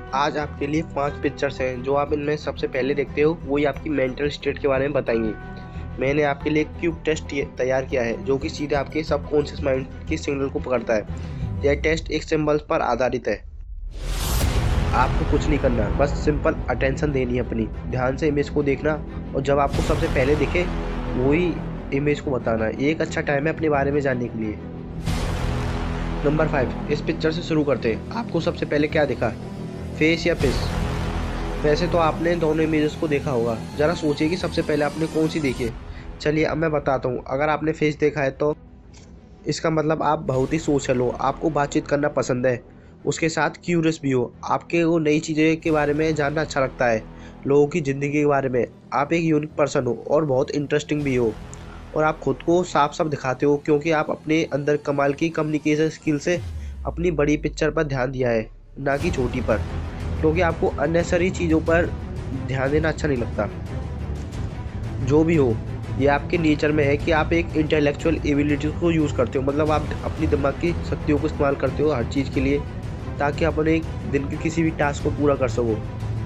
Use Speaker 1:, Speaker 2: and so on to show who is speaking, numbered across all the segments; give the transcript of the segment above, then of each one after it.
Speaker 1: आज आपके लिए 5 पिक्चर्स हैं जो आप इनमें सबसे पहले देखते हो वही आपकी मेंटल स्टेट के बारे में बताएंगे। मैंने आपके लिए एक क्यूब टेस्ट तैयार किया है जो कि सीधे आपके सबकॉन्शियस माइंड के सिग्नल को पकड़ता है। यह टेस्ट एक सिंबल्स पर आधारित है। आपको कुछ नहीं करना, बस सिंपल अटेंशन देनी है अपनी। ध्यान से इमेज को देखना और जब आपको सबसे पहले दिखे वही इमेज को बताना। ये एक अच्छा टाइम है अपने बारे में जानने के लिए। नंबर 5, इस पिक्चर से शुरू करते हैं। आपको सबसे पहले क्या दिखा, फेस या फिश? वैसे तो आपने दोनों इमेजेस को देखा होगा, ज़रा सोचिए कि सबसे पहले आपने कौन सी देखी है। चलिए अब मैं बताता हूँ। अगर आपने फेस देखा है तो इसका मतलब आप बहुत ही सोशल हो, आपको बातचीत करना पसंद है, उसके साथ क्यूरियस भी हो, आपके वो नई चीज़ें के बारे में जानना अच्छा लगता है, लोगों की ज़िंदगी के बारे में। आप एक यूनिक पर्सन हो और बहुत इंटरेस्टिंग भी हो, और आप खुद को साफ साफ दिखाते हो क्योंकि आप अपने अंदर कमाल की कम्युनिकेशन स्किल से अपनी बड़ी पिक्चर पर ध्यान दिया है, ना कि छोटी पर, क्योंकि आपको अननेसेसरी चीज़ों पर ध्यान देना अच्छा नहीं लगता। जो भी हो, ये आपके नेचर में है कि आप एक इंटेलेक्चुअल एबिलिटी को यूज़ करते हो, मतलब आप अपनी दिमाग की शक्तियों को इस्तेमाल करते हो हर चीज़ के लिए, ताकि अपने एक दिन के किसी भी टास्क को पूरा कर सको।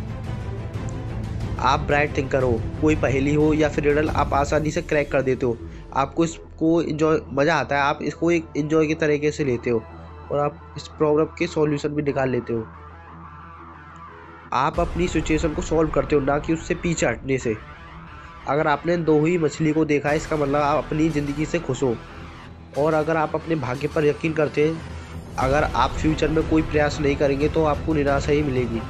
Speaker 1: आप ब्राइट थिंकर हो, कोई पहेली हो या फिर रिडल आप आसानी से क्रैक कर देते हो। आपको इसको इन्जॉय मज़ा आता है, आप इसको एक इन्जॉय के तरीके से लेते हो और आप इस प्रॉब्लम के सॉल्यूशन भी निकाल लेते हो। आप अपनी सिचुएशन को सॉल्व करते हो, ना कि उससे पीछे हटने से। अगर आपने दो ही मछली को देखा है, इसका मतलब आप अपनी ज़िंदगी से खुश हो। और अगर आप अपने भाग्य पर यकीन करते हैं, अगर आप फ्यूचर में कोई प्रयास नहीं करेंगे तो आपको निराशा ही मिलेगी।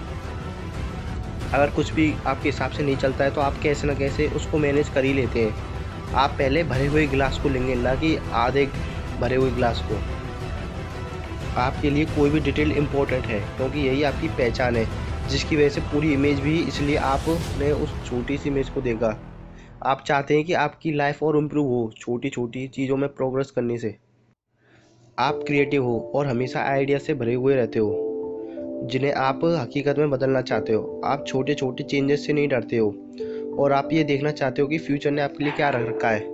Speaker 1: अगर कुछ भी आपके हिसाब से नहीं चलता है तो आप कैसे न कैसे उसको मैनेज कर ही लेते हैं। आप पहले भरे हुए गिलास को लेंगे, ना कि आधे भरे हुए गिलास को। आपके लिए कोई भी डिटेल इम्पोर्टेंट है क्योंकि यही आपकी पहचान है, जिसकी वजह से पूरी इमेज भी, इसलिए आपने उस छोटी सी इमेज को देखा। आप चाहते हैं कि आपकी लाइफ और इम्प्रूव हो छोटी छोटी चीज़ों में प्रोग्रेस करने से। आप क्रिएटिव हो और हमेशा आइडिया से भरे हुए रहते हो जिन्हें आप हकीकत में बदलना चाहते हो। आप छोटे छोटे चेंजेस से नहीं डरते हो और आप ये देखना चाहते हो कि फ्यूचर ने आपके लिए क्या रख रखा है।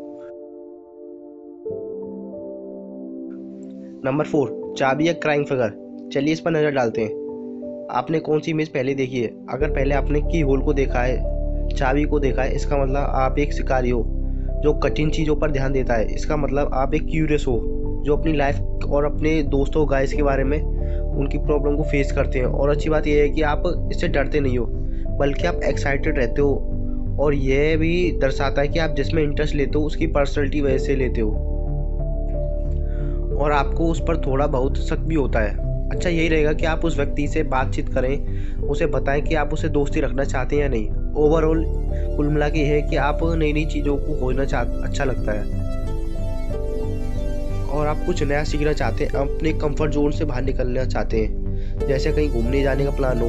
Speaker 1: नंबर 4, चाबी या क्राइंग फिगर। चलिए इस पर नज़र डालते हैं। आपने कौन सी इमेज पहले देखी है? अगर पहले आपने की होल को देखा है, चाबी को देखा है, इसका मतलब आप एक शिकारी हो जो कठिन चीज़ों पर ध्यान देता है। इसका मतलब आप एक क्यूरियस हो जो अपनी लाइफ और अपने दोस्तों गाइस के बारे में उनकी प्रॉब्लम को फेस करते हैं। और अच्छी बात यह है कि आप इससे डरते नहीं हो, बल्कि आप एक्साइटेड रहते हो, और यह भी दर्शाता है कि आप जिसमें इंटरेस्ट लेते हो उसकी पर्सनैलिटी वजह से लेते हो, और आपको उस पर थोड़ा बहुत शक भी होता है। अच्छा यही रहेगा कि आप उस व्यक्ति से बातचीत करें, उसे बताएं कि आप उसे दोस्ती रखना चाहते हैं या नहीं। ओवरऑल कुल मिला के है कि आप नई नई चीज़ों को खोजना अच्छा लगता है और आप कुछ नया सीखना चाहते हैं, अपने कंफर्ट जोन से बाहर निकलना चाहते हैं, जैसे कहीं घूमने जाने का प्लान हो।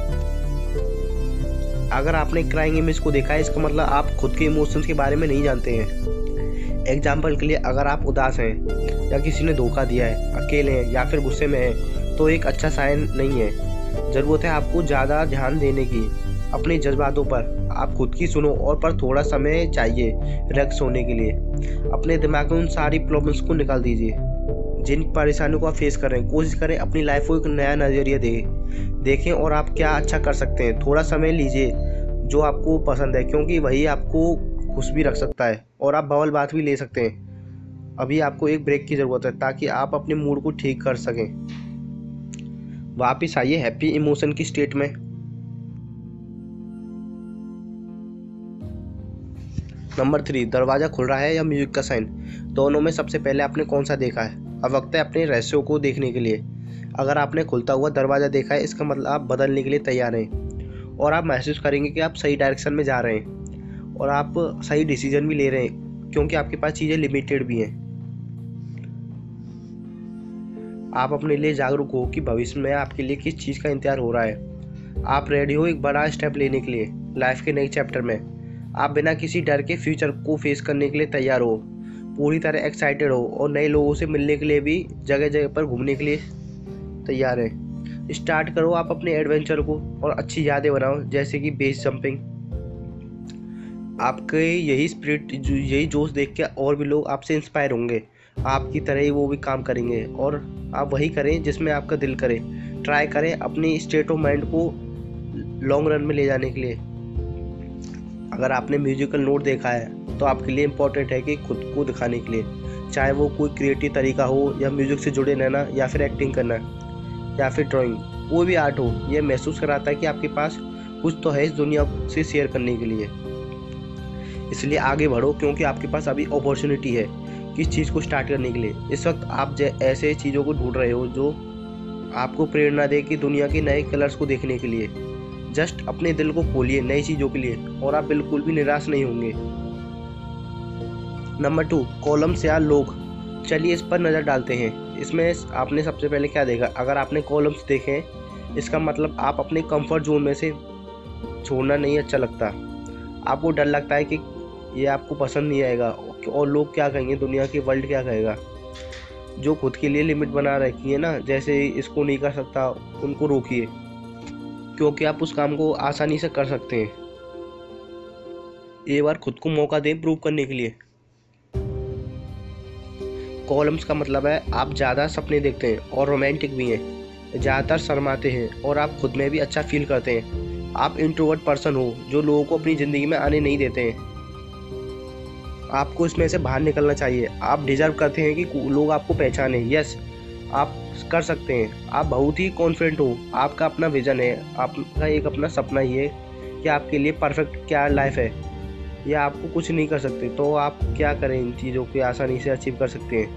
Speaker 1: अगर आपने क्राइंग इमेज को देखा है, इसका मतलब आप खुद के इमोशंस के बारे में नहीं जानते हैं। एग्जाम्पल के लिए, अगर आप उदास हैं या किसी ने धोखा दिया है, अकेले हैं या फिर गुस्से में हैं, तो एक अच्छा साइन नहीं है। ज़रूरत है आपको ज़्यादा ध्यान देने की अपने जज्बातों पर। आप खुद की सुनो और पर थोड़ा समय चाहिए रिलैक्स होने के लिए। अपने दिमाग में उन सारी प्रॉब्लम्स को निकाल दीजिए जिन परेशानियों को आप फेस कर रहे हैं। कोशिश करें अपनी लाइफ को एक नया नज़रिया देखें और आप क्या अच्छा कर सकते हैं। थोड़ा समय लीजिए जो आपको पसंद है, क्योंकि वही आपको खुश भी रख सकता है, और आप बवाल बात भी ले सकते हैं। अभी आपको एक ब्रेक की ज़रूरत है ताकि आप अपने मूड को ठीक कर सकें। वापिस आइए हैप्पी इमोशन की स्टेट में। नंबर 3, दरवाज़ा खुल रहा है या म्यूजिक का साइन। दोनों में सबसे पहले आपने कौन सा देखा है? अब वक्त है अपने रहस्यों को देखने के लिए। अगर आपने खुलता हुआ दरवाज़ा देखा है, इसका मतलब आप बदलने के लिए तैयार हैं, और आप महसूस करेंगे कि आप सही डायरेक्शन में जा रहे हैं और आप सही डिसीजन भी ले रहे हैं, क्योंकि आपके पास चीज़ें लिमिटेड भी हैं। आप अपने लिए जागरूक हो कि भविष्य में आपके लिए किस चीज़ का इंतजार हो रहा है। आप रेडी हो एक बड़ा स्टेप लेने के लिए लाइफ के नए चैप्टर में। आप बिना किसी डर के फ्यूचर को फेस करने के लिए तैयार हो, पूरी तरह एक्साइटेड हो, और नए लोगों से मिलने के लिए भी जगह जगह पर घूमने के लिए तैयार है। स्टार्ट करो आप अपने एडवेंचर को और अच्छी यादें बनाओ, जैसे कि बेस जंपिंग। आपके यही स्पिरिट, यही जोश देख के और भी लोग आपसे इंस्पायर होंगे। आपकी तरह ही वो भी काम करेंगे, और आप वही करें जिसमें आपका दिल करे। ट्राई करें अपनी स्टेट ऑफ माइंड को लॉन्ग रन में ले जाने के लिए। अगर आपने म्यूजिकल नोट देखा है तो आपके लिए इम्पोर्टेंट है कि खुद को दिखाने के लिए, चाहे वो कोई क्रिएटिव तरीका हो या म्यूजिक से जुड़े रहना या फिर एक्टिंग करना या फिर ड्राइंग, कोई भी आर्ट हो, ये महसूस कराता है कि आपके पास कुछ तो है इस दुनिया से शेयर करने के लिए। इसलिए आगे बढ़ो, क्योंकि आपके पास अभी अपॉर्चुनिटी है किस चीज़ को स्टार्ट करने के लिए। इस वक्त आप ऐसे चीज़ों को ढूंढ रहे हो जो आपको प्रेरणा दे कि दुनिया के नए कलर्स को देखने के लिए। जस्ट अपने दिल को खोलिए नई चीज़ों के लिए और आप बिल्कुल भी निराश नहीं होंगे। नंबर 2, कॉलम्स या लोग। चलिए इस पर नज़र डालते हैं। इसमें आपने सबसे पहले क्या देखा? अगर आपने कॉलम्स देखे, इसका मतलब आप अपने कंफर्ट जोन में से छोड़ना नहीं अच्छा लगता। आपको डर लगता है कि ये आपको पसंद नहीं आएगा और लोग क्या कहेंगे, दुनिया की वर्ल्ड क्या कहेगा। जो खुद के लिए लिमिट बना रखी है ना, जैसे इसको नहीं कर सकता, उनको रोकिए, क्योंकि आप उस काम को आसानी से कर सकते हैं। एक बार खुद को मौका दें प्रूव करने के लिए। कॉलम्स का मतलब है आप ज़्यादा सपने देखते हैं और रोमांटिक भी हैं, ज़्यादातर शर्माते हैं और आप खुद में भी अच्छा फील करते हैं। आप इंट्रोवर्ट पर्सन हो जो लोगों को अपनी ज़िंदगी में आने नहीं देते हैं। आपको इसमें से बाहर निकलना चाहिए। आप डिजर्व करते हैं कि लोग आपको पहचाने। यस, आप कर सकते हैं। आप बहुत ही कॉन्फिडेंट हो। आपका अपना विजन है, आपका एक अपना सपना ही है कि आपके लिए परफेक्ट क्या लाइफ है, या आपको कुछ नहीं कर सकते तो आप क्या करें, इन चीज़ों को आसानी से अचीव कर सकते हैं।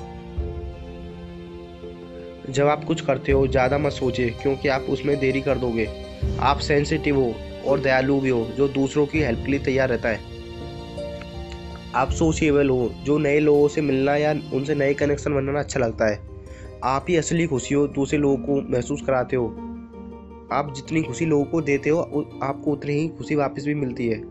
Speaker 1: जब आप कुछ करते हो ज़्यादा मत सोचिए, क्योंकि आप उसमें देरी कर दोगे। आप सेंसिटिव हो और दयालु भी हो जो दूसरों की हेल्प के लिए तैयार रहता है। आप सोशेबल हो जो नए लोगों से मिलना या उनसे नए कनेक्शन बनाना अच्छा लगता है। आप ही असली खुशी हो, दूसरे लोगों को महसूस कराते हो। आप जितनी खुशी लोगों को देते हो आपको उतनी ही खुशी वापस भी मिलती है।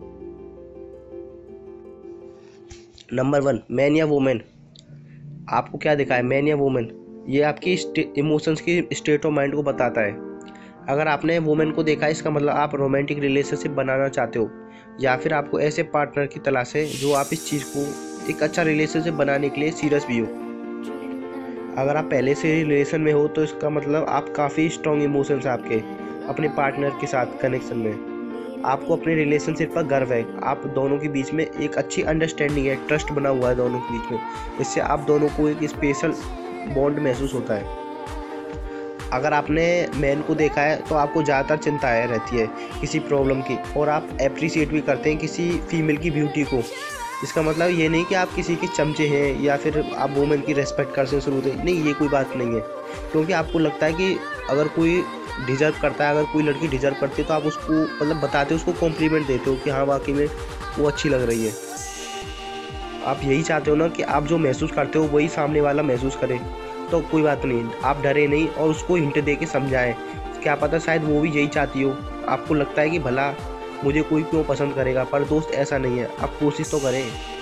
Speaker 1: नंबर 1, मैन या वुमेन। आपको क्या दिखा है, मैन या वुमेन? ये आपकी इमोशंस की स्टेट ऑफ माइंड को बताता है। अगर आपने वुमेन को देखा है, इसका मतलब आप रोमांटिक रिलेशनशिप बनाना चाहते हो, या फिर आपको ऐसे पार्टनर की तलाश है जो आप इस चीज़ को एक अच्छा रिलेशनशिप बनाने के लिए सीरियस भी हो। अगर आप पहले से रिलेशन में हो तो इसका मतलब आप काफ़ी स्ट्रॉन्ग इमोशंस है आपके अपने पार्टनर के साथ कनेक्शन में। आपको अपने रिलेशनशिप पर गर्व है। आप दोनों के बीच में एक अच्छी अंडरस्टैंडिंग है, ट्रस्ट बना हुआ है दोनों के बीच में। इससे आप दोनों को एक स्पेशल बॉन्ड महसूस होता है। अगर आपने मैन को देखा है तो आपको ज़्यादातर चिंता रहती है किसी प्रॉब्लम की, और आप अप्रिशिएट भी करते हैं किसी फीमेल की ब्यूटी को। इसका मतलब ये नहीं कि आप किसी के चमचे हैं या फिर आप वुमेन की रेस्पेक्ट करते शुरू से, नहीं, ये कोई बात नहीं है। क्योंकि आपको लगता है कि अगर कोई डिजर्व करता है, अगर कोई लड़की डिजर्व करती है तो आप उसको मतलब बताते हो, उसको कॉम्प्लीमेंट देते हो कि हाँ वाकई में वो अच्छी लग रही है। आप यही चाहते हो ना कि आप जो महसूस करते हो वही सामने वाला महसूस करे। तो कोई बात नहीं, आप डरे नहीं और उसको हिंट दे के समझाएं। क्या पता शायद वो भी यही चाहती हो। आपको लगता है कि भला मुझे कोई क्यों पसंद करेगा, पर दोस्त ऐसा नहीं है, आप कोशिश तो करें।